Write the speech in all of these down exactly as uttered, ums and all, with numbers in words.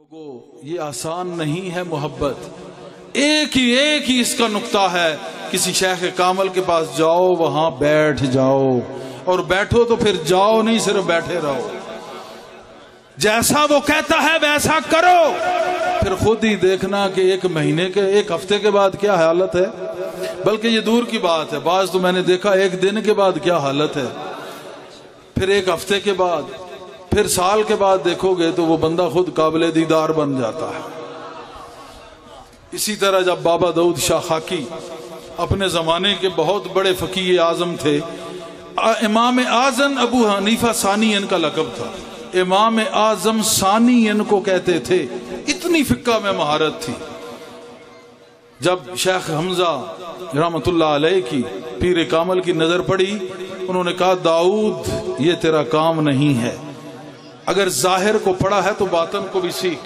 لوگوں یہ آسان نہیں ہے محبت، ایک ہی ایک ہی اس کا نقطہ ہے، کسی شیخ کامل کے پاس جاؤ وہاں بیٹھ جاؤ، اور بیٹھو تو پھر جاؤ نہیں، صرف بیٹھے رہو، جیسا وہ کہتا ہے ویسا کرو، پھر خود ہی دیکھنا کہ ایک مہینے کے ایک ہفتے کے بعد کیا حالت ہے، بلکہ یہ دور کی بات ہے، بعض تو میں نے دیکھا ایک دن کے بعد کیا حالت ہے، پھر ایک ہفتے کے بعد، پھر سال کے بعد دیکھو گے تو وہ بندہ خود قابل دیدار بن جاتا ہے۔ اسی طرح جب بابا داؤد شاہ خاکی اپنے زمانے کے بہت بڑے فقیہ اعظم تھے، امام اعظم ابو حنیفہ ثانی ان کا لقب تھا، امام اعظم ثانی ان کو کہتے تھے، اتنی فقہ میں مہارت تھی۔ جب شیخ حمزہ رحمت اللہ علیہ کی پیر کامل کی نظر پڑی، انہوں نے کہا داؤد یہ تیرا کام نہیں ہے، اگر ظاہر کو پڑھا ہے تو باطن کو بھی سیکھ۔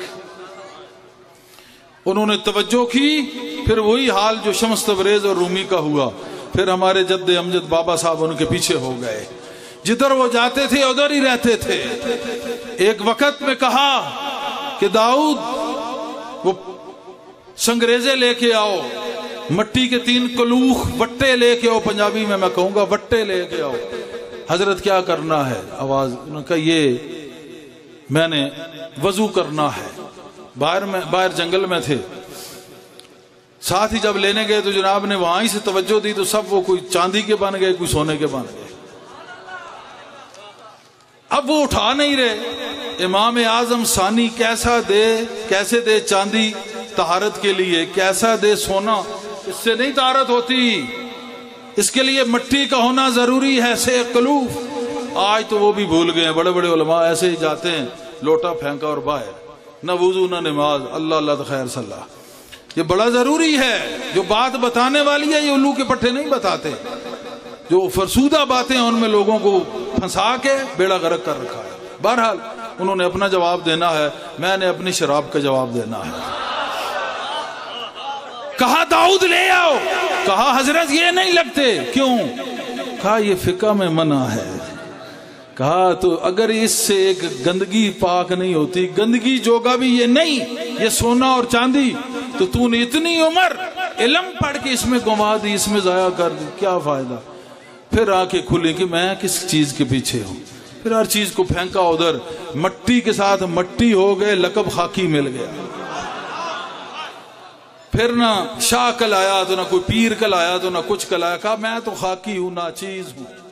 انہوں نے توجہ کی، پھر وہی حال جو شمس تبریز اور رومی کا ہوا، پھر ہمارے جد امجد بابا صاحب ان کے پیچھے ہو گئے، جدھر وہ جاتے تھے ادھر ہی رہتے تھے۔ ایک وقت میں کہا کہ داؤد وہ سنگریزے لے کے آؤ، مٹی کے تین کلوخ وٹے لے کے آؤ، پنجابی میں میں کہوں گا وٹے لے کے آؤ۔ حضرت کیا کرنا ہے؟ آواز انہوں نے کہا یہ میں نے وضو کرنا ہے۔ باہر میں باہر جنگل میں تھے، ساتھ ہی جب لینے گئے تو جناب نے وہاں ہی سے توجہ دی تو سب وہ کوئی چاندی کے بن گئے، کوئی سونے کے بن گئے۔ اب وہ اٹھا نہیں رہے۔ امام اعظم ثانی کیسا دے کیسے دے چاندی طہارت کے لیے، کیسا دے سونا، اس سے نہیں طہارت ہوتی، اس کے لیے مٹی کا ہونا ضروری ہے، سے کلوف۔ آج تو وہ بھی بھول گئے ہیں، بڑے بڑے علماء ایسے ہی جاتے ہیں، لوٹا پھینکا اور باہر، نہ وضو نہ نماز، اللہ اللہ تو خیر صلاح۔ یہ بڑا ضروری ہے، جو بات بتانے والی ہے یہ الو کے پٹھے نہیں بتاتے، جو فرسودہ باتیں ہیں ان میں لوگوں کو پھنسا کے بیڑا غرق کر رکھا ہے۔ بہرحال انہوں نے اپنا جواب دینا ہے، میں نے اپنی شراب کا جواب دینا ہے۔ کہا داؤد لے آؤ، کہا حضرت یہ نہیں لگتے، کیوں؟ کہا یہ فقہ میں منع ہے۔ کہا تو اگر اس سے ایک گندگی پاک نہیں ہوتی، گندگی جوگا بھی یہ نہیں، یہ سونا اور چاندی، تو تو نے اتنی عمر علم پڑھ کے اس میں گنوا دی، اس میں ضائع کر دی، کیا فائدہ؟ پھر آنکھیں کھلی کہ میں کس چیز کے پیچھے ہوں، پھر ہر چیز کو پھینکا ادھر، مٹی کے ساتھ مٹی ہو گئے، لقب خاکی مل گیا۔ پھر نہ شاہ کل آیا تو نہ کوئی پیر کل آیا تو نہ کچھ کل آیا، کہا میں تو خاکی ہوں، ناچیز ہوں۔